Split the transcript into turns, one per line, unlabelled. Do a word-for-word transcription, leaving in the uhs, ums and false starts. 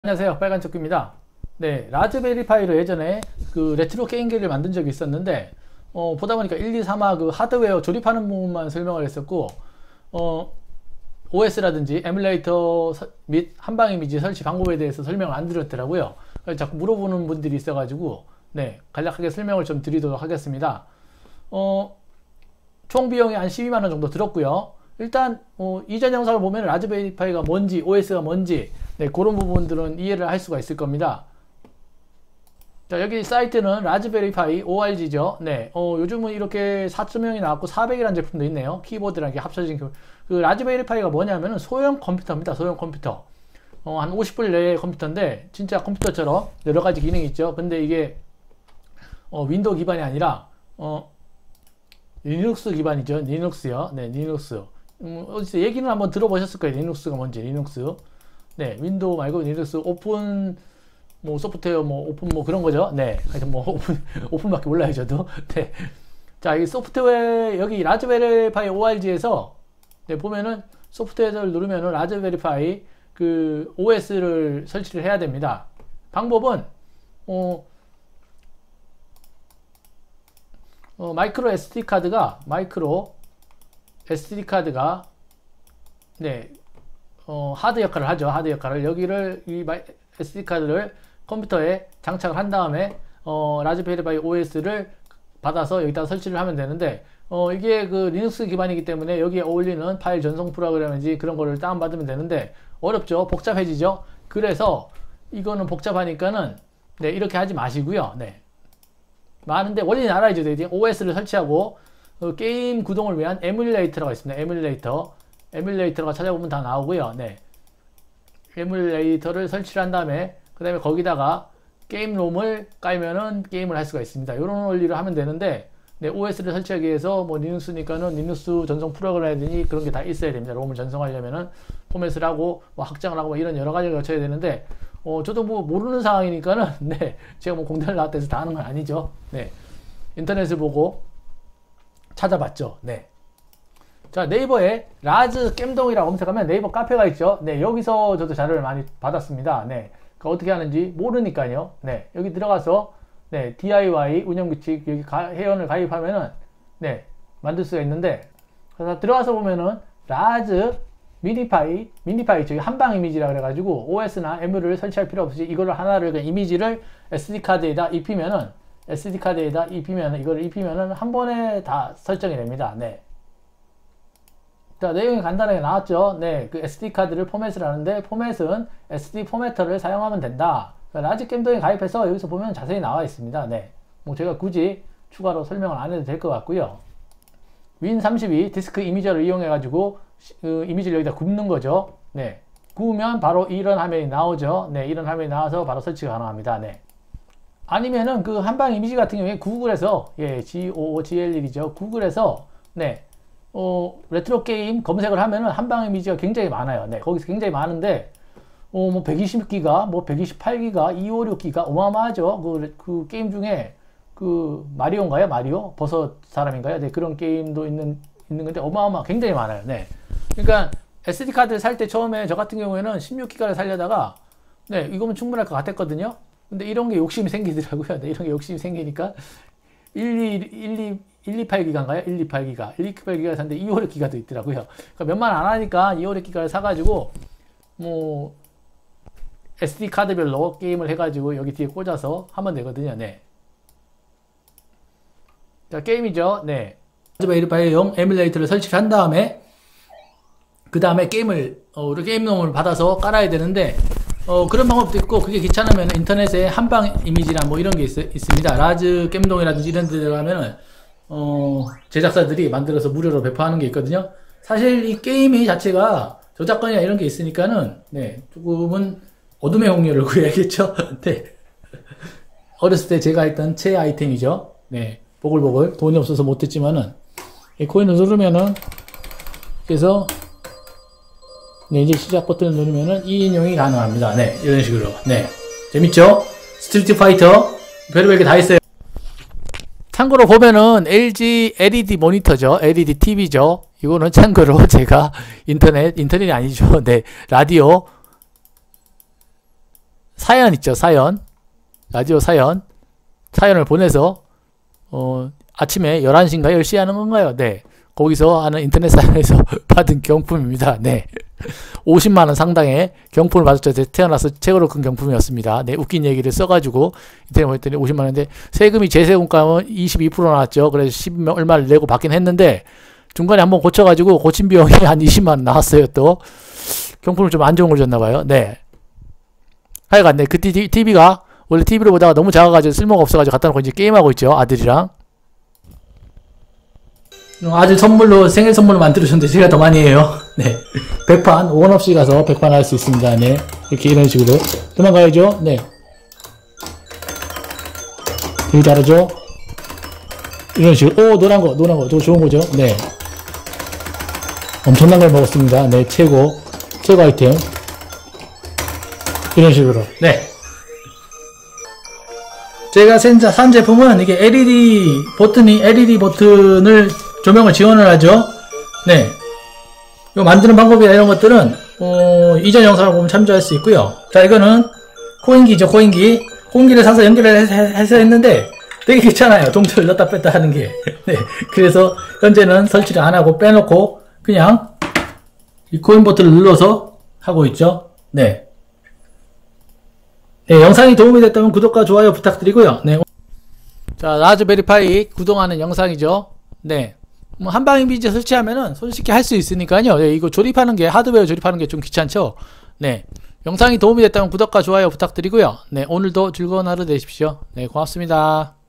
안녕하세요, 빨간쪽입니다. 네, 라즈베리 파이로 예전에 그 레트로 게임기를 만든 적이 있었는데 어, 보다 보니까 일, 이, 삼화 그 하드웨어 조립하는 부분만 설명을 했었고 어, 오에스라든지 에뮬레이터 및 한방 이미지 설치 방법에 대해서 설명을 안 드렸더라고요. 그래서 자꾸 물어보는 분들이 있어가지고 네, 간략하게 설명을 좀 드리도록 하겠습니다. 어, 총 비용이 한 십이만 원 정도 들었고요. 일단 어, 이전 영상을 보면 라즈베리 파이가 뭔지, 오에스가 뭔지 네, 그런 부분들은 이해를 할 수가 있을 겁니다. 자, 여기 사이트는 라즈베리 파이 오알지죠. 네, 어, 요즘은 이렇게 사점영이 나왔고 사백이라는 제품도 있네요. 키보드랑 이렇게 합쳐진 그 라즈베리 파이가 뭐냐면은 소형 컴퓨터입니다. 소형 컴퓨터. 어, 한 오십 불 내의 컴퓨터인데 진짜 컴퓨터처럼 여러 가지 기능이 있죠. 근데 이게 어, 윈도우 기반이 아니라 어, 리눅스 기반이죠. 리눅스요. 네, 리눅스. 음, 어디서 얘기는 한번 들어보셨을 거예요. 리눅스가 뭔지. 리눅스. 네, 윈도우 말고 리눅스 오픈 뭐 소프트웨어 뭐 오픈 뭐 그런 거죠. 네, 하여튼 뭐 오픈 오픈밖에 몰라요 저도. 네, 자, 이 소프트웨어 여기 라즈베리 파이 오알지에서 네, 보면은 소프트웨어를 누르면은 라즈베리 파이 그 오에스를 설치를 해야 됩니다. 방법은 어, 어 마이크로 에스디 카드가 마이크로 에스디 카드가 네. 어, 하드 역할을 하죠. 하드 역할을. 여기를, 이 에스디 카드를 컴퓨터에 장착을 한 다음에, 어, 라즈베리 파이 오에스를 받아서 여기다 설치를 하면 되는데, 어, 이게 그 리눅스 기반이기 때문에 여기에 어울리는 파일 전송 프로그램인지 그런 거를 다운받으면 되는데, 어렵죠. 복잡해지죠. 그래서 이거는 복잡하니까는, 네, 이렇게 하지 마시고요. 네. 많은데, 원리는 알아야죠. 오에스를 설치하고, 어, 게임 구동을 위한 에뮬레이터가 있습니다. 에뮬레이터. 에뮬레이터가 찾아보면 다 나오고요. 네. 에뮬레이터를 설치를 한 다음에 그 다음에 거기다가 게임롬을 깔면은 게임을 할 수가 있습니다. 이런 원리를 하면 되는데 네, 오에스를 설치하기 위해서 뭐 리눅스니까는 리눅스 전송 프로그램이니 그런 게 다 있어야 됩니다. 롬을 전송하려면은 포맷을 하고 뭐 확장을 하고 뭐 이런 여러 가지를 거쳐야 되는데 어 저도 뭐 모르는 상황이니까는 네, 제가 뭐 공대를 나왔다 해서 다 하는 건 아니죠. 네. 인터넷을 보고 찾아봤죠. 네. 자, 네이버에 라즈 겜동이라고 검색하면 네이버 카페가 있죠. 네, 여기서 저도 자료를 많이 받았습니다. 네, 그 어떻게 하는지 모르니까요. 네, 여기 들어가서 네, 디아이와이 운영규칙 여기 가, 회원을 가입하면은 네, 만들 수가 있는데 그래서 들어가서 보면은 라즈 미니파이 미니파이 저기 한방 이미지라 그래가지고 오에스나 에뮤를 설치할 필요 없이 이거를 하나를 그냥 이미지를 에스디 카드에다 입히면은 에스디 카드에다 입히면은 이거를 입히면은 한 번에 다 설정이 됩니다. 네. 자, 내용이 간단하게 나왔죠. 네, 그 에스디 카드를 포맷을 하는데 포맷은 에스디 포매터를 사용하면 된다. 그러니까 라즈 겜동에 가입해서 여기서 보면 자세히 나와 있습니다. 네, 뭐 제가 굳이 추가로 설명을 안 해도 될 것 같고요. 윈 삼십이 디스크 이미저를 이용해 가지고 그 이미지를 여기다 굽는 거죠. 네, 구우면 바로 이런 화면이 나오죠. 네, 이런 화면이 나와서 바로 설치가 가능합니다. 네. 아니면은 그 한방 이미지 같은 경우에 구글에서 예, 지오오지엘일이죠. 구글에서 네. 어, 레트로 게임 검색을 하면은 한방 이미지가 굉장히 많아요. 네, 거기서 굉장히 많은데, 어, 뭐 백이십 기가, 뭐 백이십팔 기가, 이백오십육 기가, 어마어마하죠. 그, 그 게임 중에, 그, 마리오인가요? 마리오? 버섯 사람인가요? 네, 그런 게임도 있는, 있는 건데, 어마어마, 굉장히 많아요. 네. 그러니까, 에스디 카드를 살 때 처음에 저 같은 경우에는 십육 기가를 살려다가, 네, 이거면 충분할 것 같았거든요. 근데 이런 게 욕심이 생기더라고요. 네, 이런 게 욕심이 생기니까, 백이십팔 기가인가요? 백이십팔 기가. 백이십팔 기가 샀는데 이백오십육 기가도 있더라고요. 그러니까 몇만 안 하니까 이백오십육 기가를 사가지고, 뭐, 에스디 카드별로 게임을 해가지고 여기 뒤에 꽂아서 하면 되거든요. 네. 자, 게임이죠. 네. 라즈베리 파이용 에뮬레이터를 설치를 한 다음에, 그 다음에 게임을, 어, 게임용을 받아서 깔아야 되는데, 어, 그런 방법도 있고, 그게 귀찮으면 인터넷에 한방 이미지나 뭐 이런 게 있, 있습니다. 라즈 겜동이라든지 이런 데 들어가면은, 어, 제작사들이 만들어서 무료로 배포하는 게 있거든요. 사실 이 게임이 자체가 저작권이나 이런 게 있으니까는, 네, 조금은 어둠의 홍련을 구해야겠죠. 네. 어렸을 때 제가 했던 최애 아이템이죠. 네. 보글보글. 돈이 없어서 못했지만은, 이 코인을 누르면은, 그래서, 네, 이제 시작 버튼을 누르면은 이 인용이 가능합니다. 네, 이런 식으로. 네. 재밌죠? 스트리트 파이터. 별의별 게 다 있어요. 참고로 보면은 엘지 엘이디 모니터죠. 엘이디 티비죠. 이거는 참고로 제가 인터넷, 인터넷이 아니죠. 네, 라디오 사연 있죠, 사연. 라디오 사연. 사연을 보내서, 어, 아침에 열한 시인가 열 시에 하는 건가요? 네. 거기서 하는 인터넷 사연에서 받은 경품입니다. 네. 오십만 원 상당의 경품을 받았죠. 태어나서 최고로 큰 경품이었습니다. 네. 웃긴 얘기를 써가지고 인터넷 보냈더니 오십만 원인데 세금이 제세금가면 이십이 퍼센트 나왔죠. 그래서 십 얼마를 내고 받긴 했는데 중간에 한번 고쳐가지고 고친 비용이 한 이십만 원 나왔어요. 또 경품을 좀 안 좋은 걸 줬나봐요. 네. 하여간 네. 그 티비가 원래 티비를 보다가 너무 작아가지고 쓸모가 없어가지고 갖다 놓고 이제 게임하고 있죠. 아들이랑. 아들 선물로 생일 선물로 만들어줬는데 제가 더 많이 해요. 네. 백판 원 없이 가서 백판 할 수 있습니다. 네. 이렇게 이런 식으로 도망가야죠. 네. 되게 잘하죠. 이런 식으로 오 노란 거 노란 거 저거 좋은 거죠. 네. 엄청난 걸 먹었습니다. 네. 최고 최고 아이템 이런 식으로. 네. 제가 산 제품은 이게 엘이디 버튼이 엘이디 버튼을 조명을 지원을 하죠. 네. 요 만드는 방법이나 이런 것들은 어, 이전 영상을 보면 참조할 수 있고요. 자, 이거는 코인기죠. 코인기. 코인기를 사서 연결을 해서 했는데 되게 귀찮아요. 동전을 넣었다 뺐다 하는 게. 네. 그래서 현재는 설치를 안 하고 빼놓고 그냥 이 코인 버튼을 눌러서 하고 있죠. 네. 네, 영상이 도움이 됐다면 구독과 좋아요 부탁드리고요. 네. 자, 라즈베리파이 구동하는 영상이죠. 네. 뭐 한방 이미지 설치하면은 손쉽게 할 수 있으니까요. 네, 이거 조립하는 게 하드웨어 조립하는 게 좀 귀찮죠. 네. 영상이 도움이 됐다면 구독과 좋아요 부탁드리고요. 네, 오늘도 즐거운 하루 되십시오. 네, 고맙습니다.